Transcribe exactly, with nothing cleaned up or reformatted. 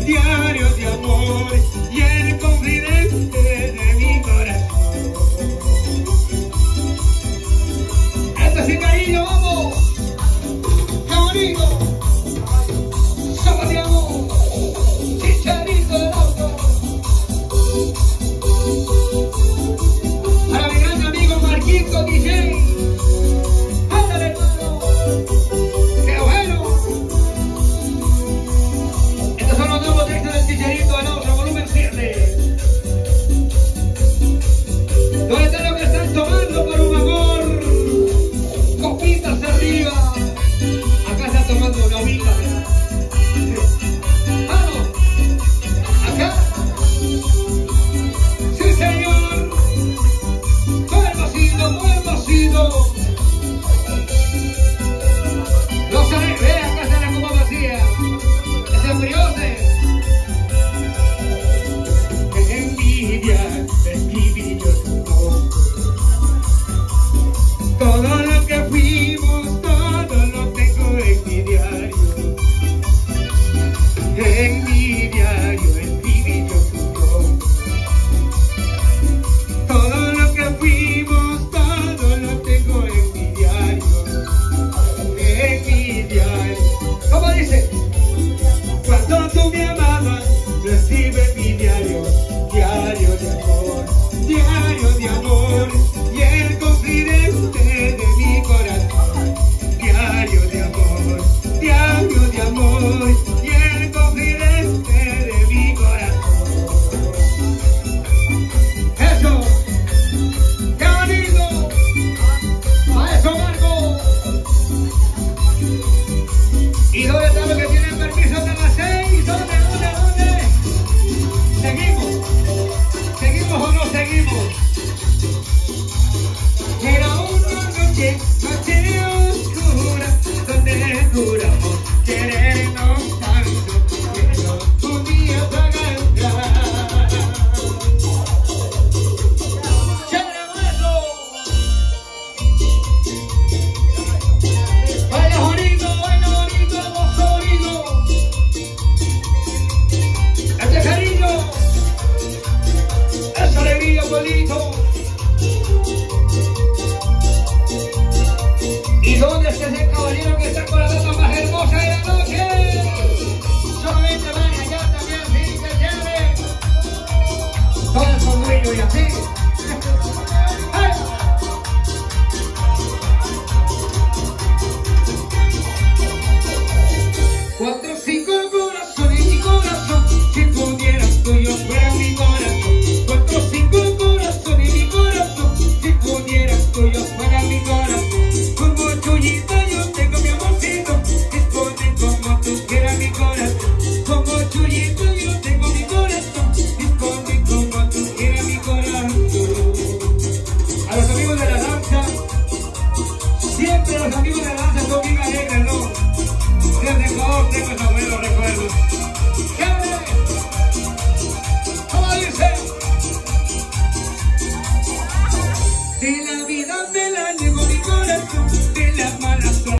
diario de amor y el confidente de mi corazón. Esto sin cariño, vamos. ¡Qué bonito! Zapateamos, Chicharito del auto. Para mi gran amigo Marquito D J. ¡Ándale, hermano! ¡Qué bueno! Estos son los nuevos textos del Chicharito del auto, volumen siete. ¿Dónde están los que están tomando por un amor? Copitas arriba. Acá están tomando una humita. ¡Vamos! ¡Acá! ¡Sí, señor! ¡Todo el vacío, todo el vacío! ¡Los haré! ¡Ve! Acá está la copa vacía. ¡Que se enfriose! ¡Qué envidia! Escribí yo tu nombre. Todo lo que fuimos, todo lo tengo en mi diario. En mi diario escribí yo tu nombre. Todo lo que fuimos, todo lo tengo en mi diario. En mi diario. ¿Cómo dice? Cuando tú me amabas, recibe mi diario. Diario de amor, diario de amor. Y el confidente de mi corazón. Diario de amor, diario de amor. Y el confidente de mi corazón. Eso, qué bonito. A eso, Marco. ¿Y dónde están los que tienen permiso hasta las seis? ¿Dónde, dónde, dónde? ¿Seguimos? ¿Seguimos o no seguimos? Era una noche, noche oscura, donde juramos querernos tanto, pero un día pagará. ¡Chévere, eso! ¡Baila bonito, baila bonito, gozo bonito! ¡Este cariño! ¡Esa alegría, abuelito! ¿Y dónde está ese caballero que está con la dama más hermosa de la noche? Solamente van allá también, sí, que chévere. Todos son dueños y así. ¡Ay! Cuatro, cinco corazones y mi corazón. Si pudieras tuyo fuera mi corazón. Cuatro, cinco corazones y mi corazón. Si pudieras tuyo fuera mi corazón. Como Chuyito yo tengo mi amorcito. Dispone como tú quieras mi corazón. Como Chuyito yo tengo mi corazón. Dispone como tú quieras mi corazón. A los amigos de la danza, siempre los amigos de la danza son bien alegres, ¿no? Desde Ecuador tengo esos buenos recuerdos. ¡Chévere! ¿Cómo dice? De la vida me la llevo mi corazón, de la mano